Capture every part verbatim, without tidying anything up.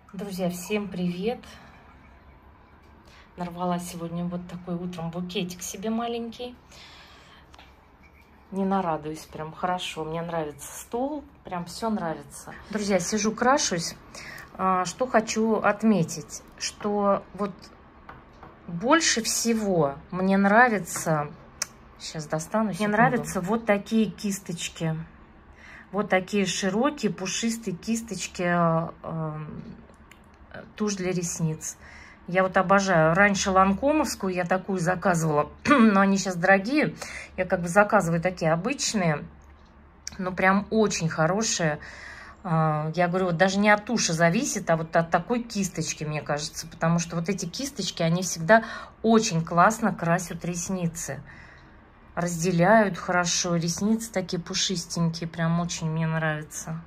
Друзья, всем привет! Нарвала сегодня вот такой утром букетик себе маленький. Не нарадуюсь, прям хорошо. Мне нравится стол, прям все нравится. Друзья, сижу, крашусь. Что хочу отметить, что вот больше всего мне нравится, сейчас достану, мне нравятся вот такие кисточки. Вот такие широкие, пушистые кисточки, э, тушь для ресниц. Я вот обожаю. Раньше ланкомовскую я такую заказывала, но они сейчас дорогие. Я как бы заказываю такие обычные, но прям очень хорошие. Я говорю, вот даже не от туши зависит, а вот от такой кисточки, мне кажется. Потому что вот эти кисточки, они всегда очень классно красят ресницы. Разделяют хорошо. Ресницы такие пушистенькие, прям очень мне нравится.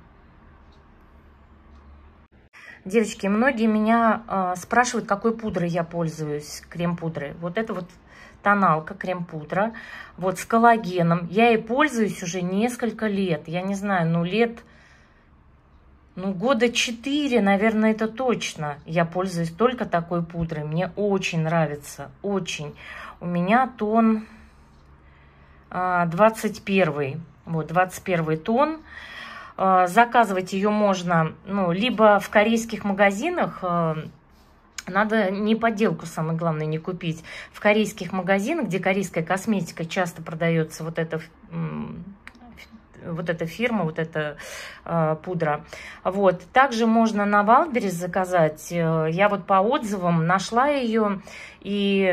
Девочки, многие меня э, спрашивают, какой пудрой я пользуюсь, крем-пудрой. Вот это вот тоналка, крем-пудра, вот с коллагеном. Я ей пользуюсь уже несколько лет. Я не знаю, ну лет, ну года четыре, наверное, это точно. Я пользуюсь только такой пудрой. Мне очень нравится, очень. У меня тон э, двадцать первый, вот двадцать первый тон. Заказывать ее можно, ну, либо в корейских магазинах, надо не подделку, самое главное, не купить. В корейских магазинах, где корейская косметика, часто продается вот эта, вот эта фирма, вот эта э, пудра. Вот. Также можно на Wildberries заказать. Я вот по отзывам нашла ее, и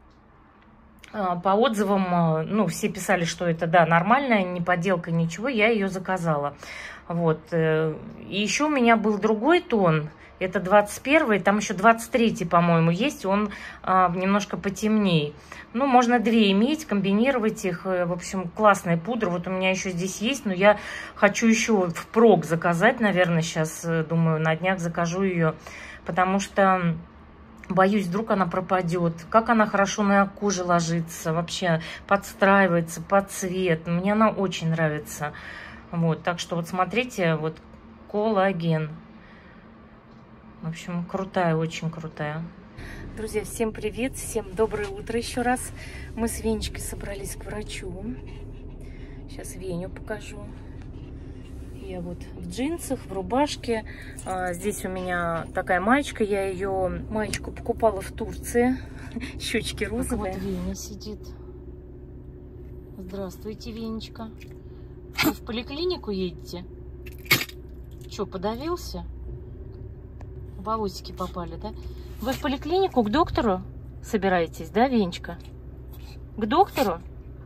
по отзывам, ну, все писали, что это, да, нормальная, не подделка, ничего, я ее заказала. Вот. И еще у меня был другой тон, это двадцать первый, там еще двадцать третий, по-моему, есть, он а, немножко потемней. Ну, можно две иметь, комбинировать их, в общем, классная пудра. Вот у меня еще здесь есть, но я хочу еще впрок заказать, наверное, сейчас, думаю, на днях закажу ее, потому что боюсь, вдруг она пропадет. Как она хорошо на коже ложится, вообще подстраивается под цвет. Мне она очень нравится. Вот, так что вот смотрите, вот коллаген. В общем, крутая, очень крутая. Друзья, всем привет, всем доброе утро еще раз. Мы с Венечкой собрались к врачу. Сейчас Веню покажу. Я вот в джинсах, в рубашке. А, здесь у меня такая маечка. Я ее маечку покупала в Турции. Щечки розовые. Вот Веня сидит. Здравствуйте, Венечка. Вы в поликлинику едете? Че, подавился? Волосики попали, да? Вы в поликлинику к доктору собираетесь, да, Венечка? К доктору?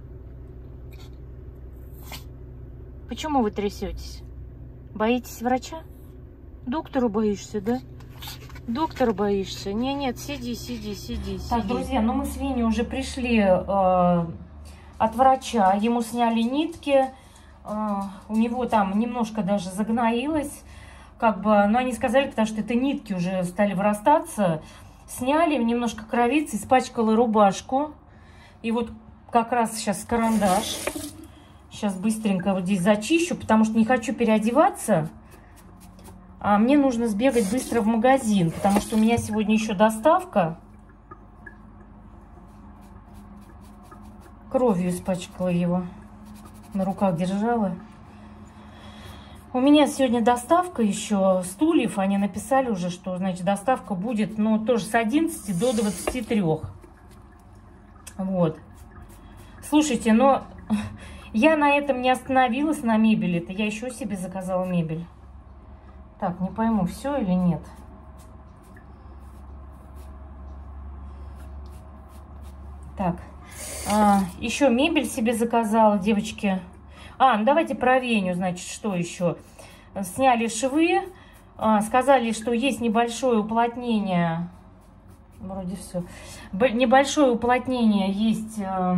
Почему вы трясетесь? Боитесь врача? Доктору боишься, да? Доктору боишься? Не, нет, сиди, сиди, сиди, сиди. Так, друзья, ну мы с Веней уже пришли э, от врача. Ему сняли нитки. Э, у него там немножко даже загноилось. Как бы, но они сказали, потому что это нитки уже стали вырастаться. Сняли, немножко кровицы, испачкала рубашку. И вот как раз сейчас карандаш. Сейчас быстренько вот здесь зачищу, потому что не хочу переодеваться. А мне нужно сбегать быстро в магазин, потому что у меня сегодня еще доставка. Кровью испачкала его. На руках держала. У меня сегодня доставка еще стульев. Они написали уже, что, значит, доставка будет, ну, тоже с одиннадцати до двадцати трёх. Вот. Слушайте, но... Я на этом не остановилась, на мебели-то. Я еще себе заказала мебель. Так, не пойму, все или нет. Так, а, еще мебель себе заказала, девочки. А, ну давайте про Веню, значит, что еще. Сняли швы, а, сказали, что есть небольшое уплотнение. Вроде все. Небольшое уплотнение есть...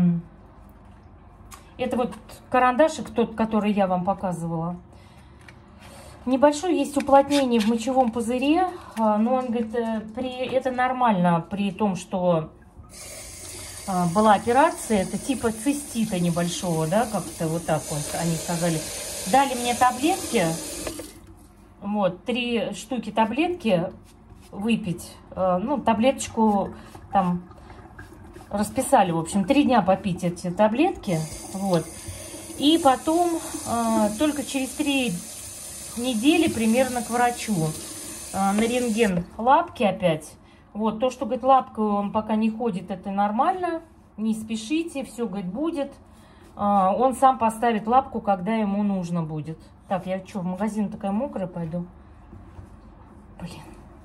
Это вот карандашик, тот, который я вам показывала. Небольшое есть уплотнение в мочевом пузыре, но он говорит, при, это нормально при том, что была операция, это типа цистита небольшого, да, как-то вот так вот они сказали. Дали мне таблетки, Вот, три штуки таблетки выпить. Ну, таблеточку там расписали, в общем, три дня попить эти таблетки. Вот. И потом только через три недели примерно к врачу. На рентген лапки опять. Вот, то, что, говорит, лапка он пока не ходит, это нормально. Не спешите, все, говорит, будет. Он сам поставит лапку, когда ему нужно будет. Так, я что, в магазин такая мокрая пойду? Блин.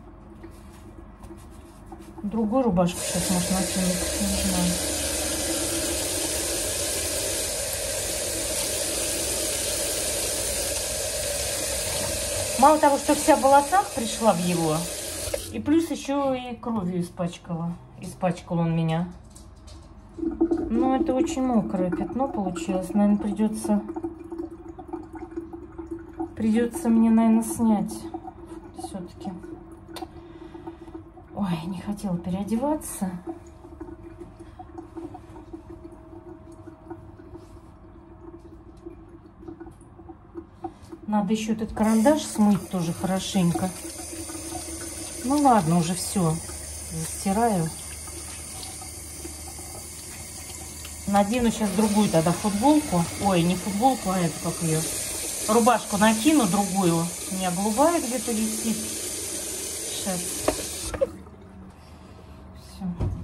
Другую рубашку сейчас можно накинуть, не знаю. Мало того, что вся в волосах пришла в его, и плюс еще и кровью испачкала. Испачкал он меня. Ну, это очень мокрое пятно получилось. Наверное, придется... Придется мне, наверное, снять все-таки. Ой, не хотела переодеваться. Надо еще этот карандаш смыть тоже хорошенько. Ну ладно, уже все. Стираю. Надену сейчас другую тогда футболку. Ой, не футболку, а эту, как ее... Рубашку накину другую. У меня голубая где-то висит. Сейчас. Все.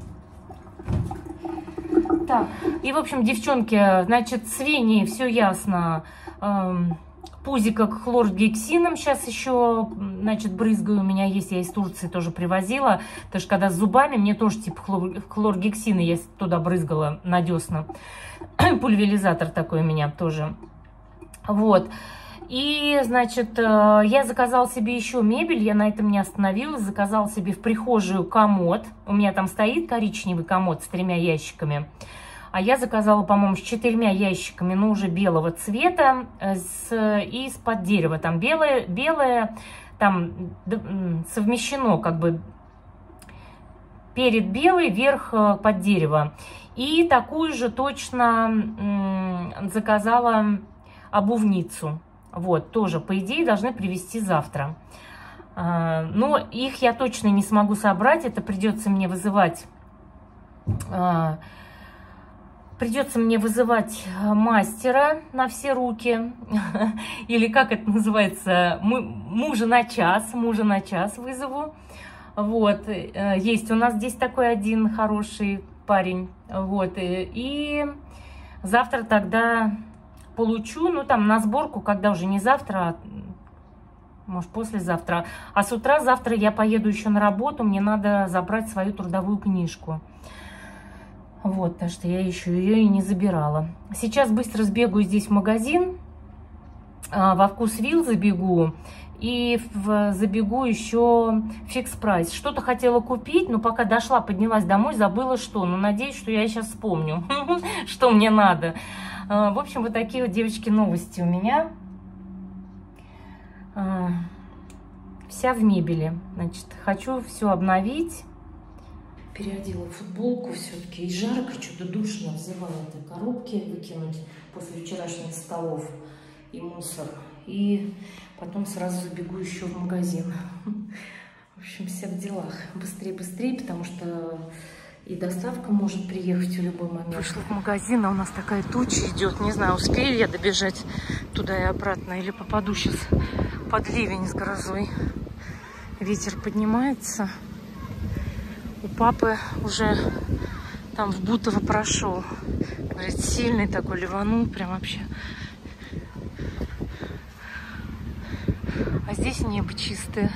Так. И, в общем, девчонки, значит, с Веней все ясно. Эм, пузико хлоргексином сейчас еще, значит, брызгаю. У меня есть, я из Турции тоже привозила. Потому что когда с зубами, мне тоже типа хлор, хлоргексина я туда брызгала на десна. Пульверизатор такой у меня тоже. Вот. И, значит, я заказала себе еще мебель, я на этом не остановилась, заказала себе в прихожую комод. У меня там стоит коричневый комод с тремя ящиками. А я заказала, по-моему, с четырьмя ящиками, но уже белого цвета с, и из-под дерева. Там белое, белое, там совмещено как бы перед белый, верх под дерево. И такую же точно заказала обувницу. Вот, тоже, по идее, должны привезти завтра. Но их я точно не смогу собрать. Это придется мне вызывать... Придется мне вызывать мастера на все руки. Или как это называется? Мужа на час. Мужа на час вызову. Вот. Есть у нас здесь такой один хороший парень. Вот. И завтра тогда... получу, ну, там, на сборку, когда уже не завтра, а, может, послезавтра. А с утра завтра я поеду еще на работу, мне надо забрать свою трудовую книжку. Вот, так что я еще ее и не забирала. Сейчас быстро сбегаю здесь в магазин, а, во Вкусвилл забегу, и в, забегу еще Фикс Прайс. Что-то хотела купить, но пока дошла, поднялась домой, забыла что. Ну, надеюсь, что я сейчас вспомню, что мне надо. В общем, вот такие вот, девочки, новости у меня. Вся в мебели. Значит, хочу все обновить. Переодела футболку все-таки. И жарко, что-то душно. Взяла этой коробки выкинуть после вчерашних столов и мусор. И потом сразу забегу еще в магазин. В общем, вся в делах. Быстрее, быстрее, потому что... И доставка может приехать в любой момент. Вышла в магазин, а у нас такая туча идет. Не знаю, успею я добежать туда и обратно, или попаду сейчас под ливень с грозой. Ветер поднимается. У папы уже там в Бутово прошел. Говорит, сильный такой ливанул, прям вообще. А здесь небо чистое.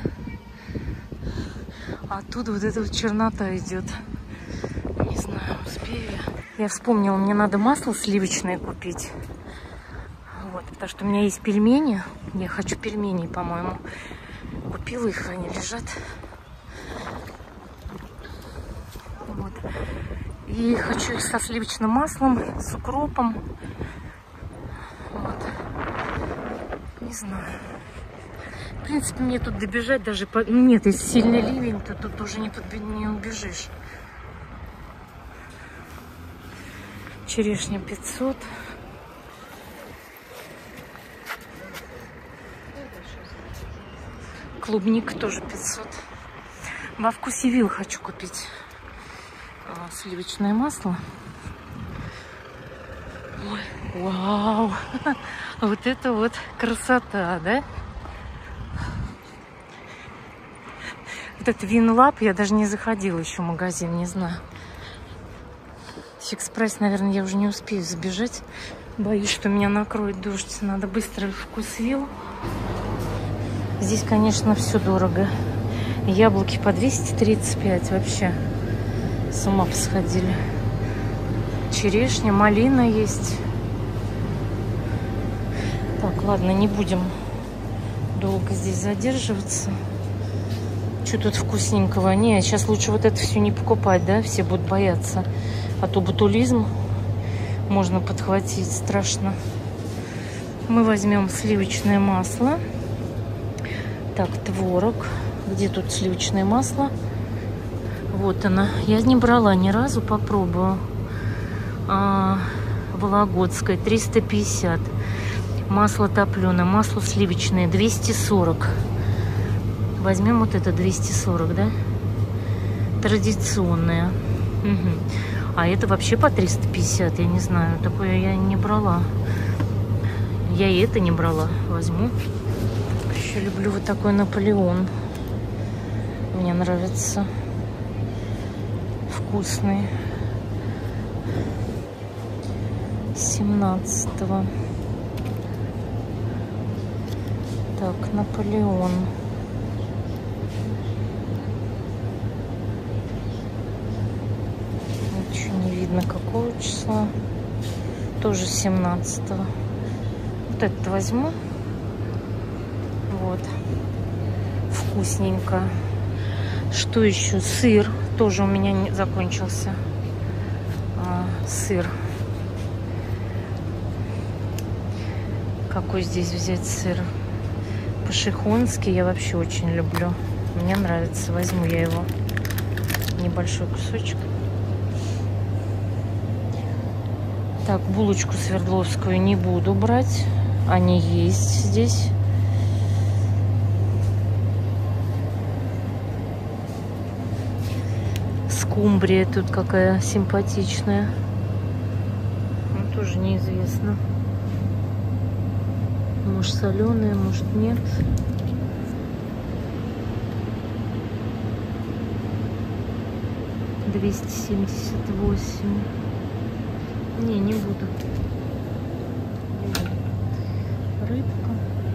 А оттуда вот эта вот чернота идет. Не знаю, успею я. Я вспомнила, мне надо масло сливочное купить. Вот, потому что у меня есть пельмени. Я хочу пельменей, по-моему. Купила их, они лежат. Вот. И хочу их со сливочным маслом, с укропом. Вот. Не знаю. В принципе, мне тут добежать даже... По... Нет, если сильный ливень, то тут уже не, подб... не убежишь. Черешня пятьсот. клубника тоже пятьсот. Во вкусе Вилл хочу купить а, сливочное масло. Ой, вау! Вот это вот красота, да? Вот это Винлаб, я даже не заходила еще в магазин, не знаю. Фикс-прайс, наверное, я уже не успею забежать. Боюсь, что меня накроет дождь. Надо быстро вкусвилл. Здесь, конечно, все дорого. Яблоки по двести тридцать пять. Вообще с ума посходили. Черешня, малина есть. Так, ладно, не будем долго здесь задерживаться. Что тут вкусненького? Не, сейчас лучше вот это все не покупать, да? Все будут бояться. А то ботулизм можно подхватить, страшно. Мы возьмем сливочное масло. Так, творог. Где тут сливочное масло? Вот она. Я не брала ни разу, попробую. А, Вологодское, триста пятьдесят. Масло топленое, масло сливочное, двести сорок. Возьмем вот это двести сорок, да? Традиционное. Угу. А это вообще по триста пятьдесят, я не знаю. Такое я не брала. Я и это не брала. Возьму. Еще люблю вот такой Наполеон. Мне нравится. Вкусный. семнадцатого. Так, Наполеон. Ничего не видно, какого числа. Тоже семнадцатого. Вот этот возьму. Вот. Вкусненько. Что еще? Сыр. Тоже у меня не закончился. А, сыр. Какой здесь взять сыр? Пошехонский я вообще очень люблю. Мне нравится. Возьму я его. Небольшой кусочек. Так, булочку свердловскую не буду брать. Они есть здесь. Скумбрия тут какая симпатичная. Ну, тоже неизвестно. Может, соленая, может, нет. двести семьдесят восемь. Не, не буду. Рыбка.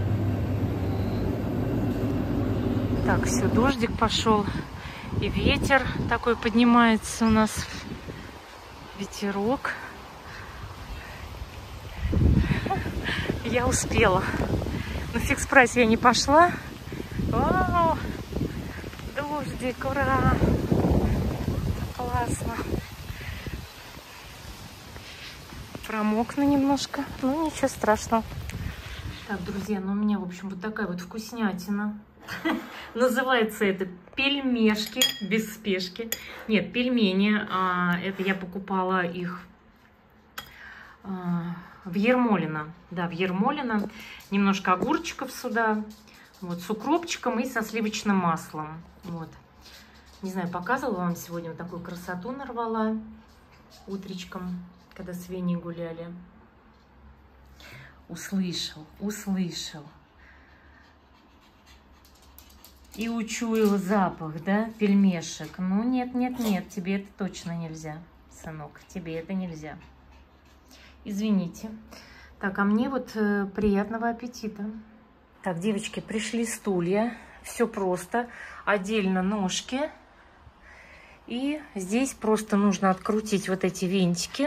Так, все, дождик пошел. И ветер такой поднимается у нас. Ветерок. Я успела. На фикс-прайс я не пошла. Вау! Дождик, ура! Классно. Промокну немножко. Ну, ничего страшного. Так, друзья, ну у меня, в общем, вот такая вот вкуснятина. Называется это пельмешки без спешки. Нет, пельмени. Это я покупала их в Ермолино. Да, в Ермолино. Немножко огурчиков сюда. Вот, с укропчиком и со сливочным маслом. Вот. Не знаю, показывала вам сегодня вот такую красоту нарвала утречком, когда с Веней гуляли. Услышал, услышал. И учуял запах, да, пельмешек. Ну, нет, нет, нет, тебе это точно нельзя, сынок. Тебе это нельзя. Извините. Так, а мне вот э, приятного аппетита. Так, девочки, пришли стулья. Все просто. Отдельно ножки. И здесь просто нужно открутить вот эти винтики,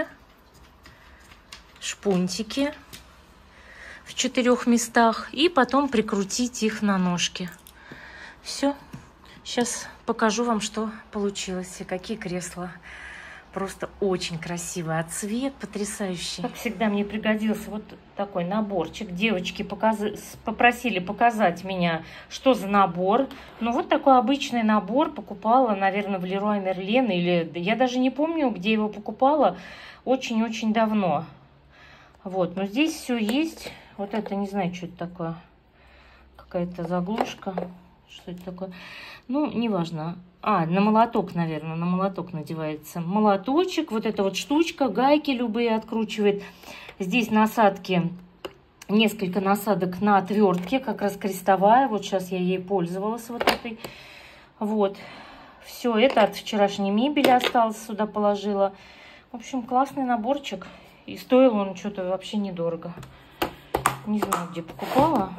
шпунтики в четырех местах. И потом прикрутить их на ножки. Все. Сейчас покажу вам, что получилось. И какие кресла. Просто очень красивый, а цвет потрясающий. Как всегда, мне пригодился вот такой наборчик. Девочки показ... попросили показать меня, что за набор. Ну, вот такой обычный набор покупала, наверное, в Леруа Мерлен. Или я даже не помню, где его покупала. Очень-очень давно. Вот, но здесь все есть. Вот это, не знаю, что это такое. Какая-то заглушка. Что это такое? Ну, неважно. А, на молоток, наверное, на молоток надевается. Молоточек, вот эта вот штучка, гайки любые откручивает. Здесь насадки, несколько насадок на отвертке, как раз крестовая. Вот сейчас я ей пользовалась вот этой. Вот. Все это от вчерашней мебели осталось, сюда положила. В общем, классный наборчик. И стоил он что-то вообще недорого. Не знаю, где покупала.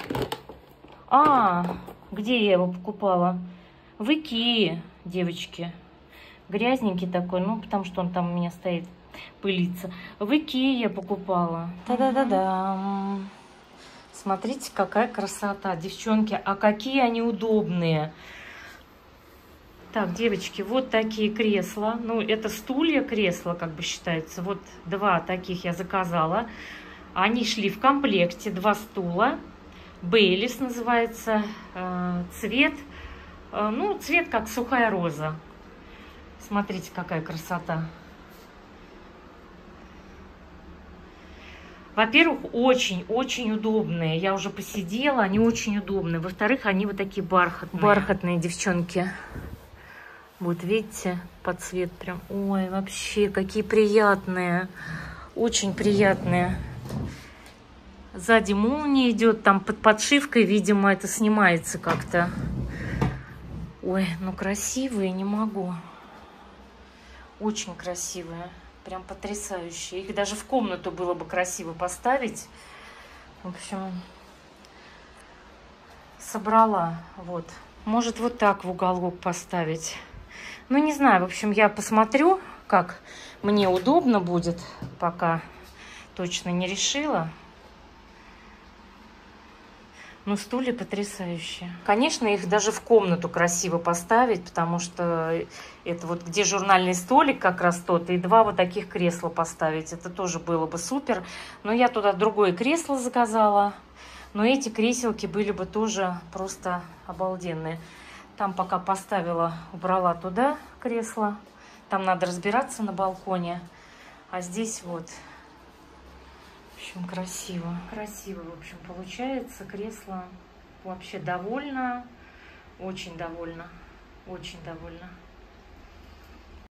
А, где я его покупала? В Икее, девочки. Грязненький такой, ну, потому что он там у меня стоит, пылится. В Икее я покупала. Та-да-да-да. Смотрите, какая красота, девчонки. А какие они удобные. Так, девочки, вот такие кресла. Ну, это стулья, кресла, как бы считается. Вот два таких я заказала. Они шли в комплекте. Два стула. Бейлис называется. Э, цвет. Э, ну, цвет как сухая роза. Смотрите, какая красота. Во-первых, очень-очень удобные. Я уже посидела, они очень удобные. Во-вторых, они вот такие бархатные. Бархатные, девчонки. Вот, видите, под цвет прям. Ой, вообще, какие приятные. Очень приятные. Сзади молния идет, там под подшивкой, видимо, это снимается как-то. Ой, ну красивые, не могу. Очень красивые. Прям потрясающие. Их даже в комнату было бы красиво поставить. В общем, собрала. Вот. Может, вот так в уголок поставить. Ну, не знаю. В общем, я посмотрю, как мне удобно будет. Пока точно не решила. Ну, стулья потрясающие. Конечно, их даже в комнату красиво поставить, потому что это вот где журнальный столик как раз тот, и два вот таких кресла поставить. Это тоже было бы супер. Но я туда другое кресло заказала. Но эти креселки были бы тоже просто обалденные. Там пока поставила, убрала туда кресло. Там надо разбираться на балконе. А здесь вот... В общем, красиво. Красиво, в общем, получается. Кресло вообще довольна. Очень довольна. Очень довольна.